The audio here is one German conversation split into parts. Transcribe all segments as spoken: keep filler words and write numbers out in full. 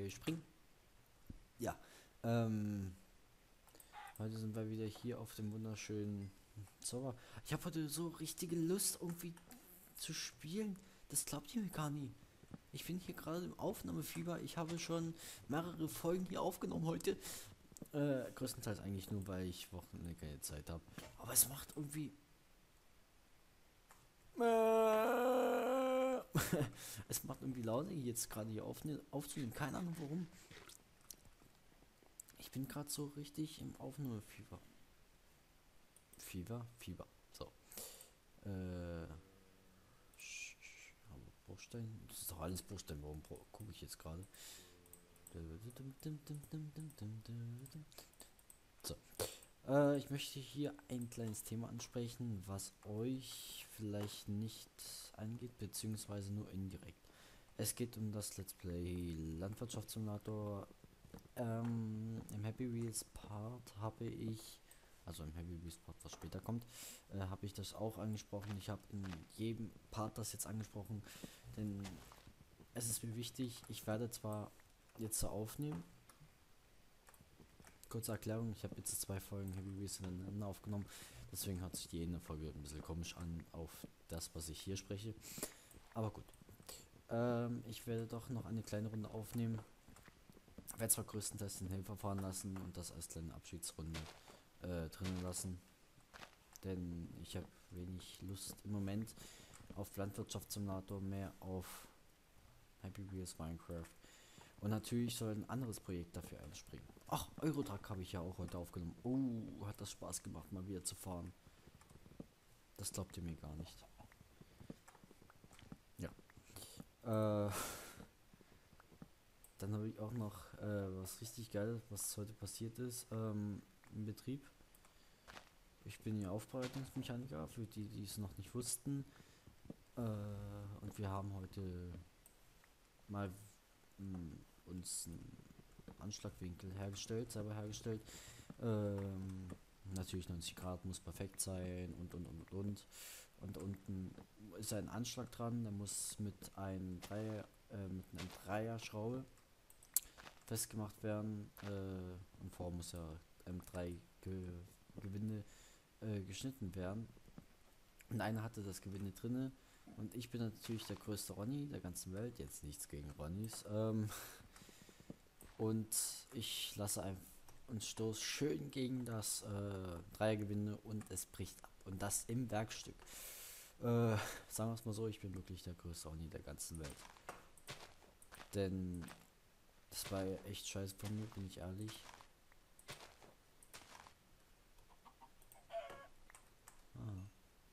springen. Ja, ähm, heute sind wir wieder hier auf dem wunderschönen Server. Ich habe heute so richtige Lust irgendwie zu spielen. Das glaubt ihr mir gar nicht. Ich bin hier gerade im Aufnahmefieber. Ich habe schon mehrere Folgen hier aufgenommen heute. Äh, größtenteils eigentlich nur, weil ich Wochenende keine Zeit habe. Aber es macht irgendwie... es macht irgendwie Laune, jetzt gerade hier aufne aufzunehmen. Keine Ahnung warum. Ich bin gerade so richtig im Aufnahmefieber. Fieber? Fieber. So. Äh... sch- sch- aber Bruchstein? Das ist doch alles Bruchstein. Warum gucke ich jetzt gerade? So. Äh, ich möchte hier ein kleines Thema ansprechen, was euch vielleicht nicht angeht, beziehungsweise nur indirekt. Es geht um das Let's Play Landwirtschaftssimulator. Ähm, im Happy Wheels Part habe ich, also im Happy Wheels Part, was später kommt, äh, habe ich das auch angesprochen. Ich habe in jedem Part das jetzt angesprochen, denn es ist mir wichtig. Ich werde zwar jetzt so aufnehmen. Kurze Erklärung, ich habe jetzt zwei Folgen Heavy Wheels ineinander aufgenommen, deswegen hat sich die eine Folge ein bisschen komisch an auf das, was ich hier spreche. Aber gut. Ähm, ich werde doch noch eine kleine Runde aufnehmen. Werde zwar größtenteils den Helfer fahren lassen und das als kleine Abschiedsrunde äh, drinnen lassen. Denn ich habe wenig Lust im Moment auf Landwirtschaftssimulator, mehr auf Happy Wheels Minecraft. Und natürlich soll ein anderes Projekt dafür einspringen. Ach, Eurotruck habe ich ja auch heute aufgenommen. Oh, hat das Spaß gemacht, mal wieder zu fahren. Das glaubt ihr mir gar nicht. Ja. Äh, dann habe ich auch noch äh, was richtig Geiles, was heute passiert ist, ähm, im Betrieb. Ich bin ja Aufbereitungsmechaniker, für die, die es noch nicht wussten. Äh, und wir haben heute mal mh, uns einen Anschlagwinkel hergestellt, selber hergestellt. Ähm, natürlich neunzig Grad muss perfekt sein und und und und. Und unten ist ein Anschlag dran, der muss mit einem Dreier, äh, mit einem Dreier-Schraube festgemacht werden. Äh, und vorher muss ja M drei Ge Gewinde äh, geschnitten werden. Und einer hatte das Gewinde drinne. Und ich bin natürlich der größte Ronny der ganzen Welt. Jetzt nichts gegen Ronnys. Ähm, und ich lasse einfach und stoß schön gegen das äh, Dreiergewinde und es bricht ab. Und das im Werkstück. Äh, sagen wir es mal so, ich bin wirklich der größte Ronny der ganzen Welt. Denn das war ja echt scheiße von mir, bin ich ehrlich. Ah.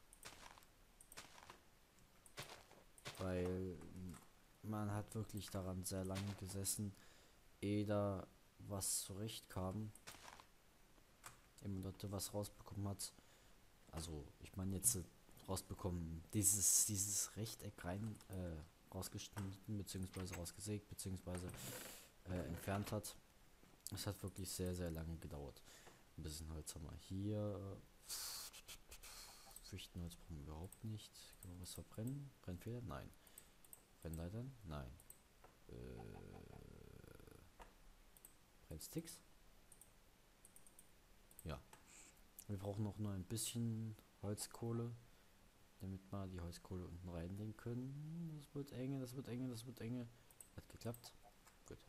Weil man hat wirklich daran sehr lange gesessen, ehe da was zurechtkam. Immer dort was rausbekommen hat. Also ich meine jetzt äh, rausbekommen, dieses dieses Rechteck rein äh, rausgeschnitten beziehungsweise rausgesägt beziehungsweise äh, entfernt hat. Es hat wirklich sehr sehr lange gedauert. Ein bisschen Holz haben wir hier. Fichtenholz brauchen wir überhaupt nicht. Können wir was verbrennen? Brennfeder? Nein. Brennleitern? Nein. Äh, Brennsticks? Ja. Wir brauchen noch nur ein bisschen Holzkohle, damit wir die Holzkohle unten reinlegen können. Das wird enge, das wird enge, das wird enge. Hat geklappt. Gut.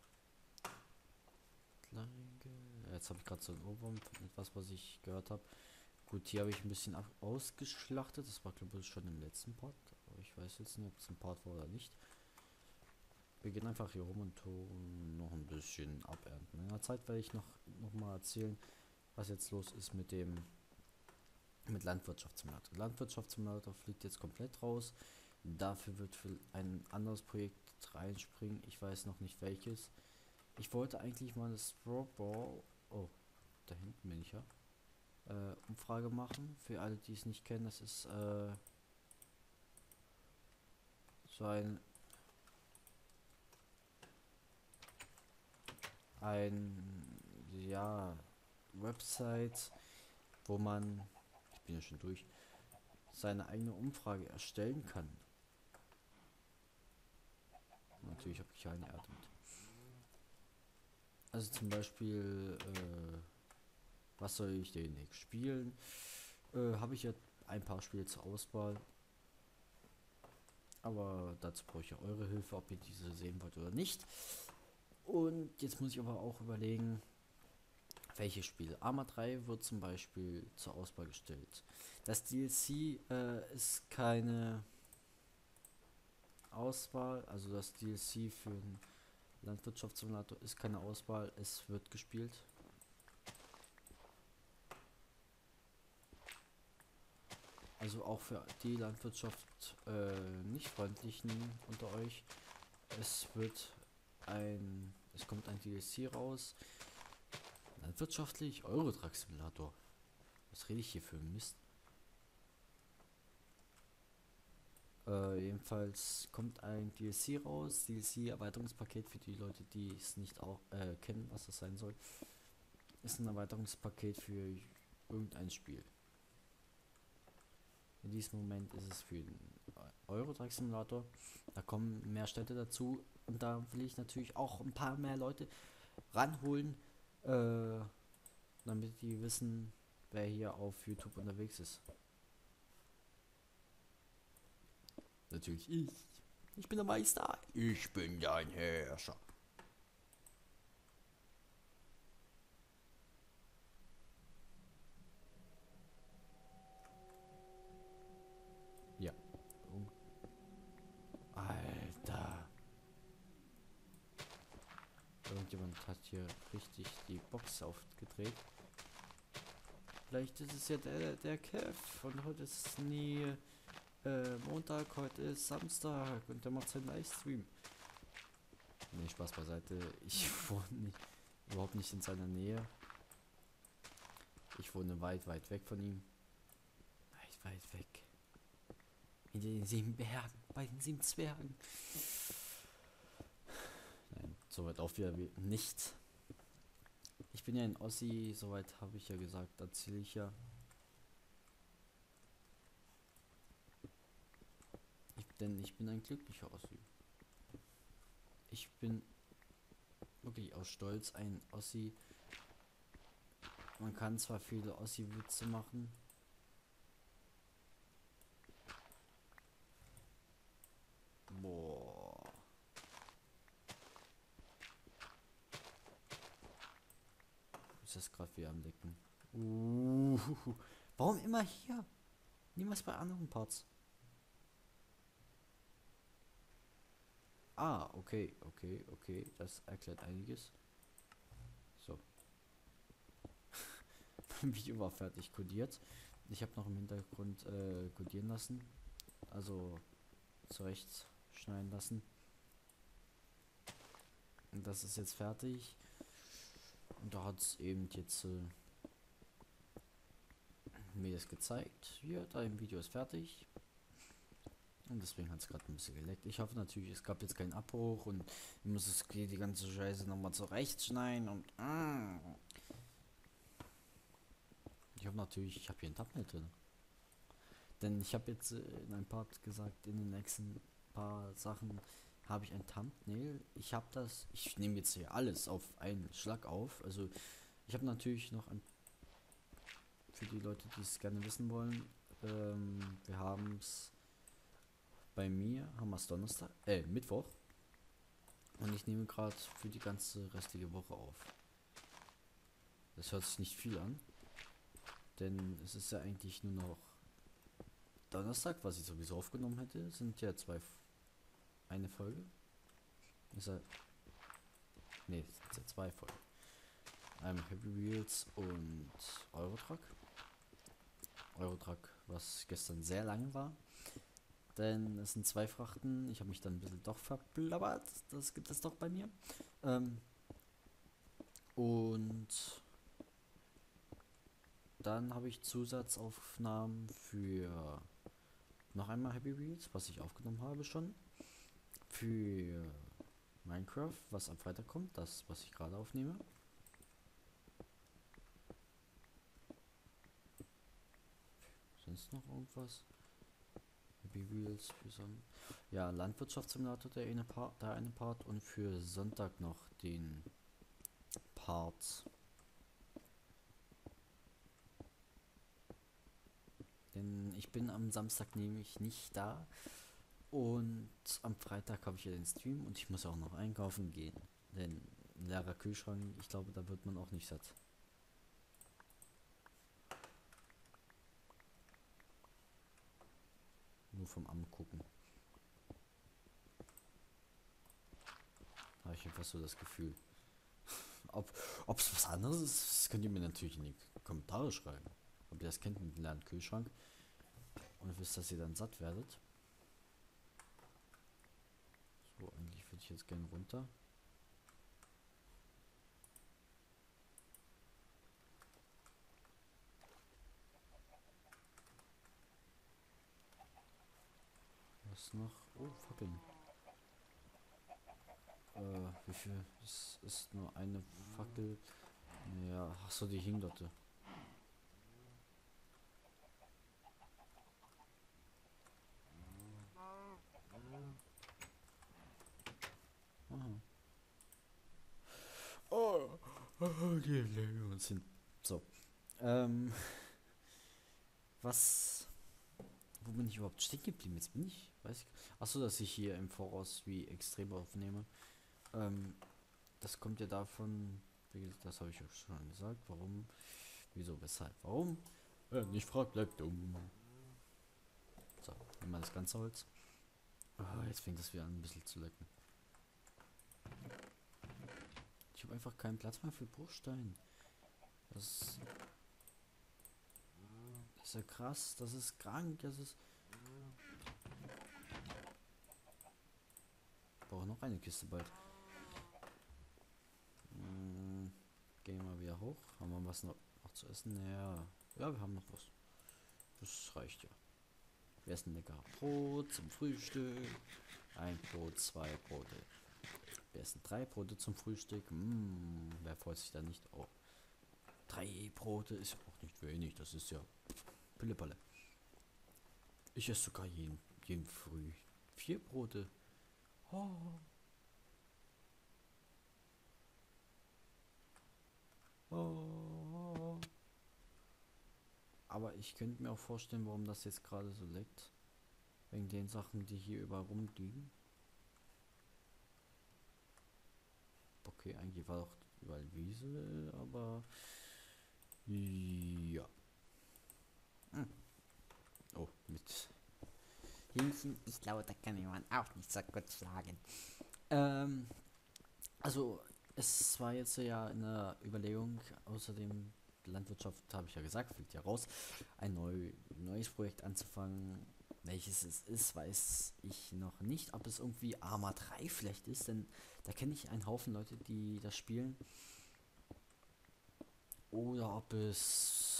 Jetzt habe ich gerade so ein Ohrwurm von etwas, was ich gehört habe. Gut, hier habe ich ein bisschen ausgeschlachtet. Das war glaube ich schon im letzten Part. Aber ich weiß jetzt nicht, ob es ein Part war oder nicht. Wir gehen einfach hier rum und tun noch ein bisschen abernten. In der Zeit werde ich noch, noch mal erzählen, was jetzt los ist mit dem mit Landwirtschaftssimulator. Landwirtschaftssimulator fliegt jetzt komplett raus. Dafür wird für ein anderes Projekt reinspringen. Ich weiß noch nicht welches. Ich wollte eigentlich mal eine Strawball, oh, da hinten bin ich ja, äh, Umfrage machen. Für alle, die es nicht kennen, das ist äh, so ein ein ja Website, wo man, ich bin ja schon durch, seine eigene Umfrage erstellen kann. Natürlich habe ich keine Erde mit. Also zum Beispiel, äh, was soll ich demnächst spielen? Äh, habe ich ja ein paar Spiele zur Auswahl. Aber dazu brauche ich ja eure Hilfe, ob ihr diese sehen wollt oder nicht. Und jetzt muss ich aber auch überlegen, welche Spiele. Arma drei wird zum Beispiel zur Auswahl gestellt. Das D L C äh, ist keine Auswahl, also das D L C für den Landwirtschaftssimulator ist keine Auswahl, es wird gespielt. Also auch für die Landwirtschaft äh, nicht freundlichen unter euch. Es wird ein, es kommt ein D L C raus. Landwirtschaftlich Eurotruck Simulator. Was rede ich hier für Mist? Äh, jedenfalls kommt ein D L C raus. D L C Erweiterungspaket für die Leute, die es nicht auch äh, kennen, was das sein soll. Ist ein Erweiterungspaket für irgendein Spiel. In diesem Moment ist es für den Eurotruck Simulator. Da kommen mehr Städte dazu und da will ich natürlich auch ein paar mehr Leute ranholen, äh, damit die wissen, wer hier auf YouTube unterwegs ist. Natürlich ich. Ich bin der Meister. Ich bin dein Herrscher. Ja. Um. Alter. Irgendjemand hat hier richtig die Box aufgedreht. Vielleicht ist es ja der, der Kev. Und heute ist nie äh, Montag, heute ist Samstag. Und der macht seinen Livestream. Nee, Spaß beiseite. Ich wohne nicht, überhaupt nicht in seiner Nähe. Ich wohne weit, weit weg von ihm. Weit, weit weg. Hinter den sieben Bergen, bei den sieben Zwergen. Nein, soweit auch wieder wie nicht. Ich bin ja in Ossi, soweit habe ich ja gesagt, erzähle ich ja. Ich, denn ich bin ein glücklicher Ossi. Ich bin wirklich aus Stolz ein Ossi. Man kann zwar viele Ossi-Witze machen. Boah. Ist das gerade wieder am Decken? Uh, warum immer hier? Niemals bei anderen Parts. Ah, okay, okay, okay. Das erklärt einiges. So. Mein Video war fertig kodiert. Ich habe noch im Hintergrund äh, kodieren lassen. Also zurecht schneiden lassen. Und das ist jetzt fertig. Und da hat es eben jetzt äh, mir das gezeigt. Hier, dein Video ist fertig. Und deswegen hat es gerade ein bisschen geleckt. Ich hoffe natürlich, es gab jetzt keinen Abbruch und ich muss es die ganze Scheiße nochmal zurechtschneiden und ah. Ich hoffe natürlich, ich habe hier ein Thumbnail drin. Denn ich habe jetzt äh, in einem Part gesagt, in den nächsten paar Sachen habe ich ein Thumbnail. Ich habe das, ich nehme jetzt hier alles auf einen Schlag auf. Also ich habe natürlich noch ein, für die Leute, die es gerne wissen wollen, ähm, wir haben es bei mir, haben wir es Donnerstag, äh, Mittwoch. Und ich nehme gerade für die ganze restliche Woche auf. Das hört sich nicht viel an. Denn es ist ja eigentlich nur noch Donnerstag, was ich sowieso aufgenommen hätte. Sind ja zwei, eine Folge. Ist ja, nee, sind ja zwei Folgen. Einmal Happy Wheels und Eurotruck. Eurotruck, was gestern sehr lang war. Denn es sind zwei Frachten. Ich habe mich dann ein bisschen doch verblabbert. Das gibt es doch bei mir. Ähm, und dann habe ich Zusatzaufnahmen für noch einmal Happy Wheels, was ich aufgenommen habe schon. Für Minecraft, was am Freitag kommt. Das, was ich gerade aufnehme. Sonst noch irgendwas? Happy Wheels für Sonntag. Ja, Landwirtschaftssimulator, der eine Part, der eine Part und für Sonntag noch den Harz. Denn ich bin am Samstag nämlich nicht da. Und am Freitag habe ich ja den Stream und ich muss auch noch einkaufen gehen. Denn ein leerer Kühlschrank, ich glaube, da wird man auch nicht satt. Nur vom Angucken. Habe ich jedenfalls so das Gefühl. Ob es was anderes ist, das könnt ihr mir natürlich in die Kommentare schreiben. Ob ihr das kennt mit dem leeren Kühlschrank. Und wisst, dass ihr dann satt werdet. So, eigentlich würde ich jetzt gerne runter. Was noch? Oh, Fackeln. Äh, wie viel? Es ist nur eine Fackel. Ja, ach so, die hing dort. Aha. Oh, die legen uns hin. So. Ähm, was. Wo bin ich überhaupt stehen geblieben? Jetzt bin ich. Weiß ich. Achso, dass ich hier im Voraus wie extrem aufnehme. Ähm, das kommt ja davon. Wie gesagt, das habe ich ja schon gesagt. Warum? Wieso? Weshalb? Warum? Wer nicht fragt, bleibt dumm. So, nehmen wir das ganze Holz. Ah, jetzt fängt das wieder an, ein bisschen zu lecken. Ich habe einfach keinen Platz mehr für Bruchstein. Das, das ist ja krass, das ist krank, das ist... Ich brauche noch eine Kiste bald. Hm, gehen wir mal wieder hoch. Haben wir was noch, noch zu essen? Ja. Ja, wir haben noch was. Das reicht ja. Wir essen lecker Brot zum Frühstück. Ein Brot, zwei Brote. Wir essen drei Brote zum Frühstück. Mmh, wer freut sich da nicht? Oh. Drei Brote ist auch nicht wenig. Das ist ja Pillepalle. Ich esse sogar jeden, jeden Früh vier Brote. Oh. Oh. Aber ich könnte mir auch vorstellen, warum das jetzt gerade so leckt. Wegen den Sachen, die hier überall rumliegen. Okay, eigentlich war doch überall Wiese, aber ja. Hm. Oh, mit Hilfen ist lauter kann man auch nicht so gut sagen. Ähm, also es war jetzt ja eine Überlegung, außerdem Landwirtschaft habe ich ja gesagt, fliegt ja raus, ein neu, neues Projekt anzufangen. Welches es ist, weiß ich noch nicht. Ob es irgendwie Arma drei vielleicht ist, denn da kenne ich einen Haufen Leute, die das spielen. Oder ob es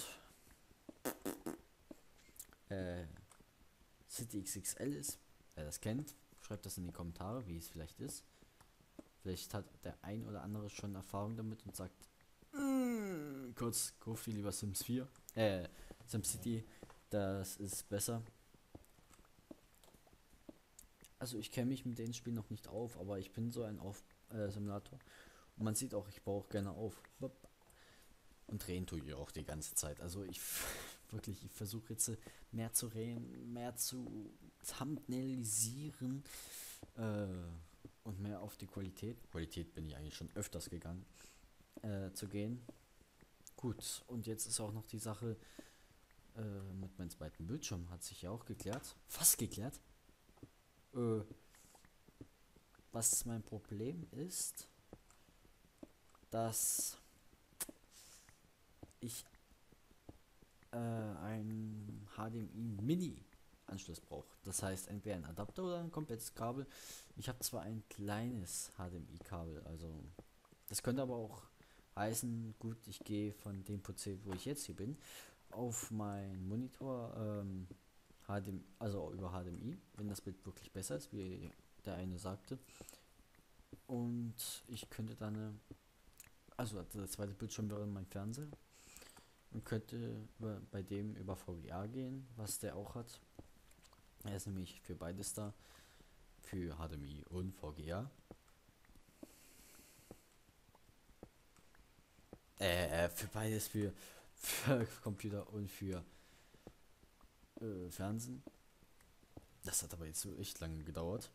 äh, City X X L ist. Wer das kennt, schreibt das in die Kommentare, wie es vielleicht ist. Vielleicht hat der ein oder andere schon Erfahrung damit und sagt, mm, kurz, kauf dir lieber Sims vier. Äh, SimCity, das ist besser. Also ich kenne mich mit den Spielen noch nicht auf, aber ich bin so ein auf äh, Simulator. Und man sieht auch, ich baue auch gerne auf. Und drehen tue ich auch die ganze Zeit. Also ich wirklich, ich versuche jetzt mehr zu drehen, mehr zu thumbnailisieren äh, und mehr auf die Qualität. Qualität bin ich eigentlich schon öfters gegangen, äh, zu gehen. Gut, und jetzt ist auch noch die Sache äh, mit meinem zweiten Bildschirm, hat sich ja auch geklärt. Fast geklärt. Äh, was mein Problem ist, dass ich äh, ein H D M I Mini Anschluss brauche. Das heißt entweder ein Adapter oder ein komplettes Kabel. Ich habe zwar ein kleines H D M I Kabel, also das könnte aber auch heißen, gut, ich gehe von dem P C, wo ich jetzt hier bin, auf meinen Monitor, ähm, H D M I, also über H D M I, wenn das Bild wirklich besser ist, wie der eine sagte. Und ich könnte dann, äh, also der zweite Bildschirm wäre mein Fernseher und könnte über, bei dem über V G A gehen, was der auch hat. Er ist nämlich für beides da, für H D M I und V G A. Äh, für beides, für, für Computer und für äh, Fernsehen. Das hat aber jetzt so echt lange gedauert.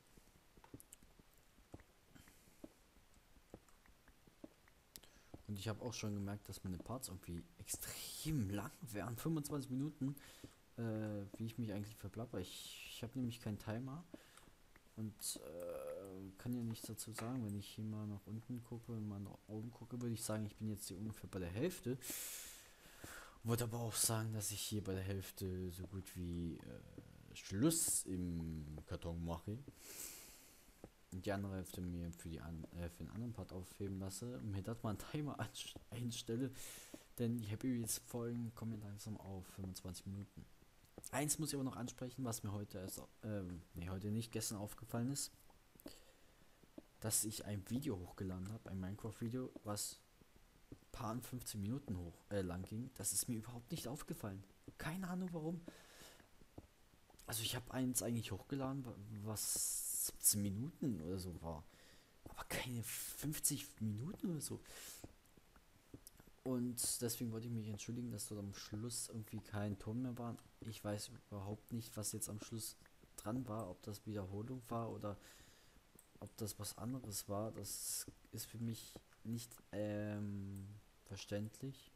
Und ich habe auch schon gemerkt, dass meine Parts irgendwie extrem lang wären. fünfundzwanzig Minuten, äh, wie ich mich eigentlich verplapper. Ich, ich habe nämlich keinen Timer und äh, kann ja nichts dazu sagen. Wenn ich hier mal nach unten gucke und mal nach oben gucke, würde ich sagen, ich bin jetzt hier ungefähr bei der Hälfte. Würde aber auch sagen, dass ich hier bei der Hälfte so gut wie äh, Schluss im Karton mache. Und die andere Hälfte mir für, die an, äh, für den anderen Part aufheben lasse und mir das mal einen Timer einstelle. Denn die Happy Wheels Folgen kommen langsam auf fünfundzwanzig Minuten. Eins muss ich aber noch ansprechen, was mir heute erst, ähm, nee, heute nicht, gestern aufgefallen ist. Dass ich ein Video hochgeladen habe, ein Minecraft-Video, was paar fünfzehn Minuten hoch äh, lang ging. Das ist mir überhaupt nicht aufgefallen. Keine Ahnung warum. Also ich habe eins eigentlich hochgeladen, was siebzehn Minuten oder so war. Aber keine fünfzig Minuten oder so. Und deswegen wollte ich mich entschuldigen, dass dort am Schluss irgendwie kein Ton mehr war. Ich weiß überhaupt nicht, was jetzt am Schluss dran war. Ob das Wiederholung war oder ob das was anderes war. Das ist für mich nicht ähm, verständlich.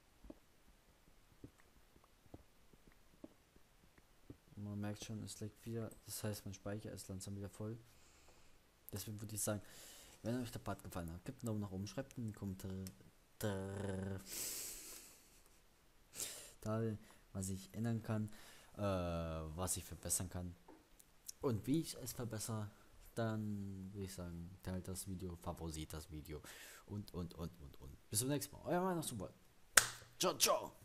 Man merkt schon, es leckt wieder. Das heißt, mein Speicher ist langsam wieder voll. Deswegen würde ich sagen, wenn euch der Part gefallen hat, gebt einen Daumen nach oben, schreibt in die Kommentare, da, was ich ändern kann, äh, was ich verbessern kann und wie ich es verbessere. Dann würde ich sagen, teilt das Video, favorisiert das Video und, und, und, und, und. Bis zum nächsten Mal. Euer Weihnachtsfuball. Ciao, ciao.